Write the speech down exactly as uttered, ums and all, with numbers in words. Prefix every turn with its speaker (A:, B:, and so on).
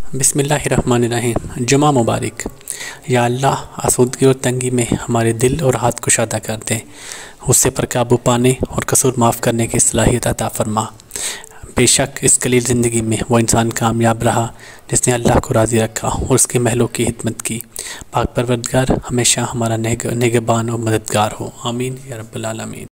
A: बिस्मिल्लाहिर्रहमानिर्रहीम। जुमा मुबारक। या अल्लाह, आसूदगी और तंगी में हमारे दिल और हाथ कुशादा कर दें, गुस्से पर काबू पाने और कसूर माफ़ करने की सलाहियत अता फरमा। बेशक इस कलील ज़िंदगी में वो इंसान कामयाब रहा जिसने अल्लाह को राज़ी रखा और उसके महलों की हिदमत की। पाक परवरदिगार हमेशा हमारा नेग निगहबान और मददगार हो। आमीन या रब्बल आलमीन।